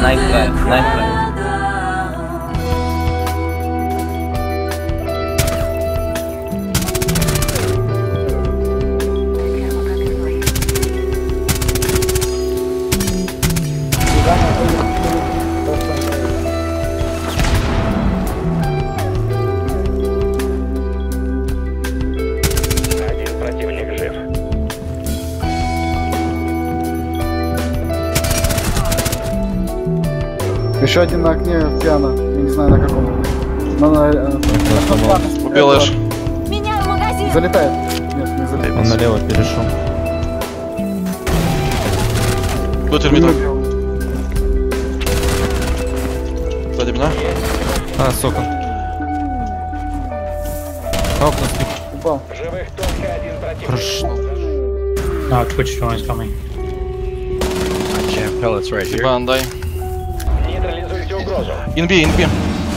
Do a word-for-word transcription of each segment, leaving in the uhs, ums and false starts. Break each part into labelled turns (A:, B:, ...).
A: Nice try, nice try.
B: Один противник жив.
C: Еще один на окне пиано. Я не знаю на каком. На, на, на,
D: Убил Эш.
E: Меняю магазин.
C: залетает. Нет, не залетает.
F: Он налево перешел.
D: До термита. Сзади меня.
F: А, сока. А, окна спит.
C: Упал.
B: Живых только один противник.
F: Хорошо.
G: No, Twitch drone is coming.
H: Pellets right here.
D: Иван, дай.
B: Нейтрализуйте угрозу.
D: Инби, инби.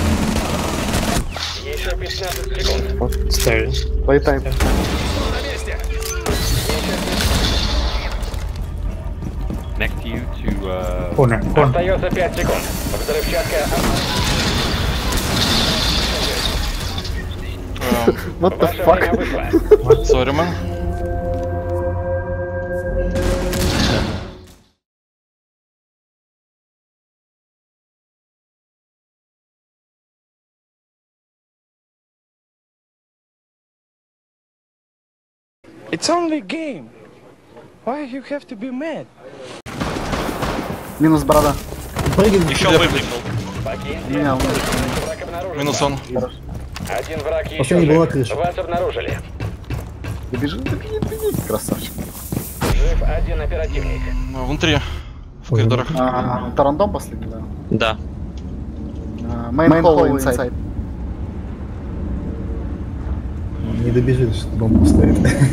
B: Еще пятнадцать секунд.
G: Stairs.
C: Плейтайм.
H: Next to you to uh
G: Corner, corner.
B: Остается пять секунд. Взрывчатка.
C: What the
B: Ваше
C: fuck?
B: время вышло.
D: Сори, мэн.
I: It's only a game. Why you have to be mad?
C: Минус борода.
H: еще выпрыгнул.
C: Меня он.
B: Враг обнаружен.
D: Минус он.
B: Один враг еще жив. Вас обнаружили.
C: Да бежи, да беги, беги, красавчик.
B: Жив один оперативник.
D: Внутри. В коридорах.
C: А, Тарандом последний, да.
H: Да.
C: Main hall inside.
J: Не добежишь, бомбу ставит.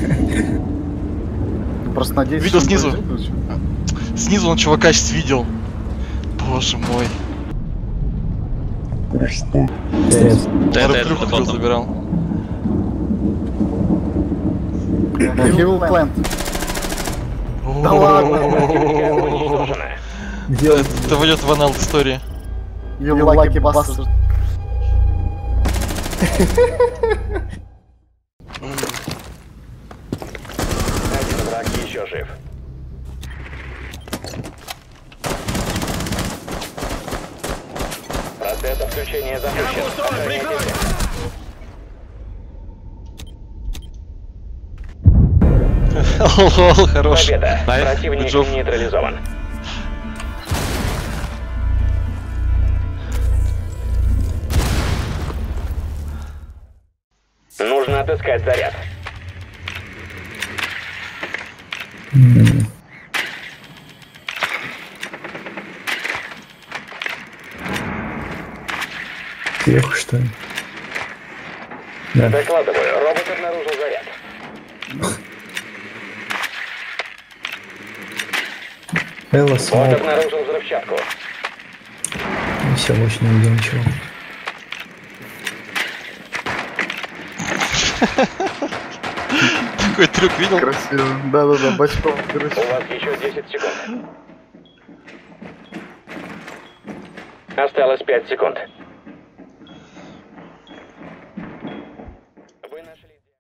C: Просто надеюсь,
D: Видел
C: что он
D: снизу?
C: побежит, короче.
D: Снизу он чувака сейчас видел. Боже мой.
H: Да,
D: Он
H: это, это,
D: рыбку
H: это,
D: забирал.
C: Yeah, he will plant.
D: Да
C: ладно.
B: Уничтожена.
D: Это войдет в анал истории.
C: You lucky bastard.
B: Один враг еще жив. Процесс отключения запущен. Охраняйте.
D: Лол, хорош.
B: Победа.
D: Nice.
B: Противник
D: Good job.
B: нейтрализован. Нужно отыскать заряд.
J: Сверху, что ли? Да.
B: Докладываю, робот обнаружил заряд.
J: Элла,
B: Бот
J: смог.
B: обнаружил взрывчатку.
J: Все, больше не видел ничего.
D: Такой трюк видел?
C: Красиво. Да-да-да, бочком, короче.
B: У вас еще десять секунд. Осталось пять секунд.